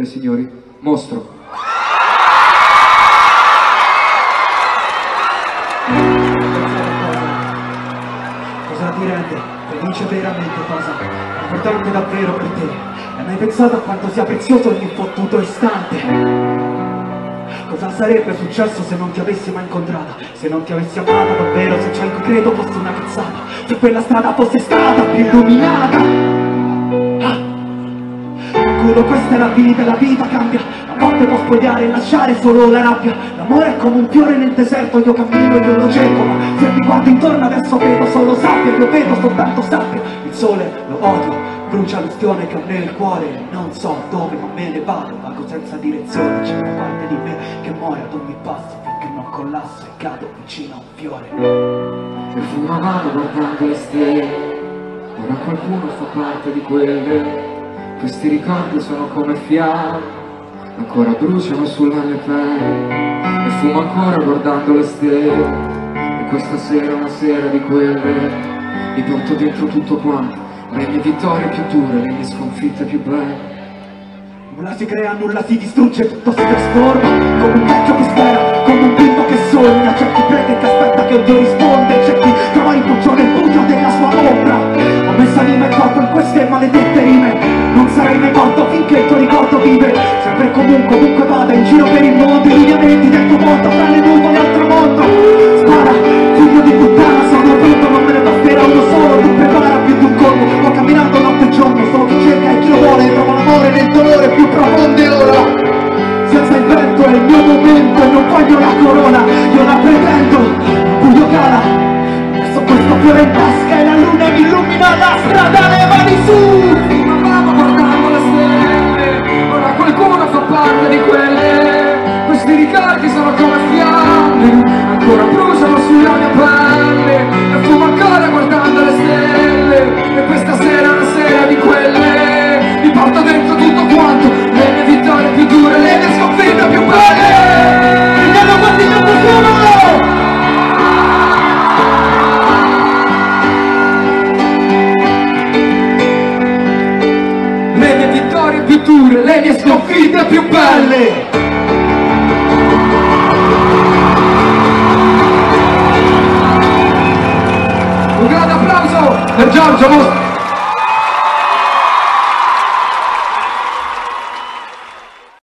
signore e signori, Mostro. Cosa ti rende felice veramente, cosa è importante davvero per te? Hai mai pensato a quanto sia prezioso ogni fottuto istante? Cosa sarebbe successo se non ti avessi mai incontrata? Se non ti avessi amata davvero? Se ciò in cui credo fosse una cazzata? Se quella strada fosse stata più illuminata? Culo, questa è la vita cambia. La morte può spogliare e lasciare solo la rabbia. L'amore è come un fiore nel deserto, io cammino, io lo cerco, ma se mi guardo intorno adesso vedo solo sabbia. Io vedo soltanto sabbia. Il sole lo odio, brucia l'ustione che ho nel cuore. Non so dove ma me ne vado, vago senza direzione. C'è una parte di me che muore ad ogni passo, finché non collasso e cado vicino a un fiore. E fumavamo guardando le stelle, ora qualcuno fa parte di quelle. Questi ricordi sono come fiamme, ancora bruciano sulla mia pelle. E fumo ancora guardando le stelle, e questa sera è una sera di quelle. Mi porto dentro tutto quanto, le mie vittorie più dure, le mie sconfitte più belle. Nulla si crea, nulla si distrugge, tutto si trasforma. Come un vecchio che spera, come un bimbo che sogna. C'è chi prega e che aspetta che Dio risponde, c'è chi trova rifugio nel buio della sua ombra. Ho messo anima e corpo in queste maledette rime. Non sarei mai morto finché il tuo ricordo vive. Sempre comunque, ovunque vada, in giro per il mondo. I lineamenti del tuo mondo, fra le nuvole al tramonto. Spara, figlio di puttana, sono pronto, non me ne basterà uno solo. Tu prepara più di un colpo, sto camminando notte e giorno. Solo chi cerca e chi lo vuole, trova l'amore nel dolore più profondo. E ora, senza il vento è il mio momento. E non voglio la corona, io la pretendo. Il buio cala, adesso questo fiore in tasca e la luna mi illumina la strada, le mani su. Di quelle, questi ricordi sono come fiamme, ancora bruciano sulla mia pelle. E fumo ancora guardando le stelle, e questa sera è una sera di quelle. Mi porto dentro tutto quanto, le mie vittorie più dure, le mie sconfitte più belle. Andiamo avanti nel futuro. Le mie vittorie più dure, le mie sconfitte più belle. Un grande applauso per Giorgio Mostro.